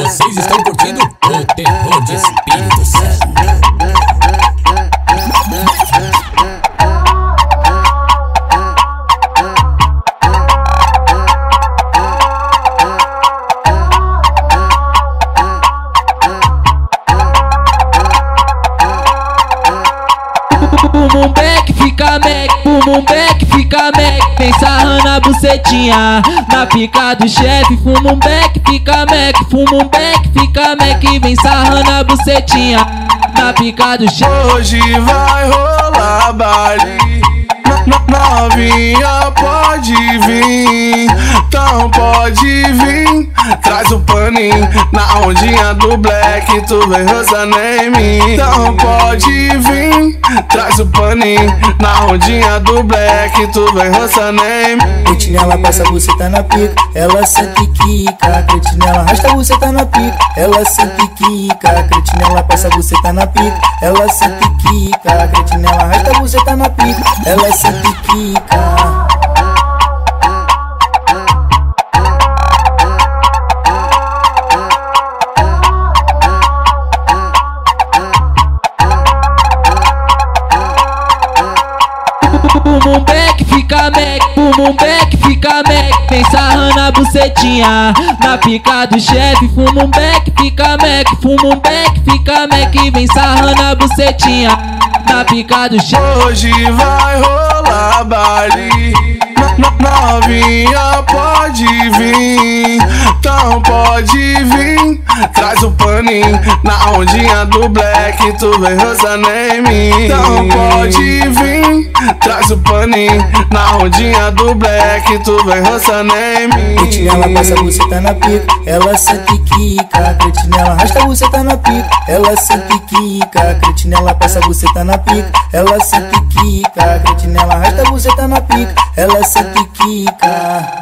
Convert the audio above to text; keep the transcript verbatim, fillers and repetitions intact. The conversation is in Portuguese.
Vocês estão curtindo o terror de Espírito Santo. Fuma um Beck, fica Mac, fuma um Beck, fica Mac. Vem sarrando a bucetinha na pica do chefe. Fuma um Beck, fica Mac, fuma um Beck, fica Mac. Vem sarrando a bucetinha na pica do chefe. Hoje vai rolar baile, novinha pode vir, então pode vir. Traz o paninho na ondinha do Black, tu vem rosando em mim. Então pode vir, traz o paninho na ondinha do Black, tu vem rosando em mim. Cretinela passa você tá na pica, ela sente quica. Cretinela arrasta você tá na pica, ela sente quica. Cretinela passa você tá na pica, ela sente quica. Cretinela arrasta você tá na pica, ela sente quica. Fuma um Beck, fica Mac, fuma um Beck, fica Mac. Vem sarrando a bucetinha na pica do chefe. Fuma um Beck, fica Mac, fuma um Beck, fica Mac. Vem sarrando a bucetinha na pica do chefe. Hoje vai rolar baile, novinha pode vir, então pode vir. Traz o paninho na ondinha do Black, tu vem rosando em mim. Então pode vir, traz o paninho na ondinha do Black, tu vem rosando em mim. Cretinela passa você tá na pica, ela sente quica. Cretinela arrasta você tá na pica, ela sente quica. Cretinela passa você tá na pica, ela sente quica. Cretinela arrasta você tá na pica, ela sente quica.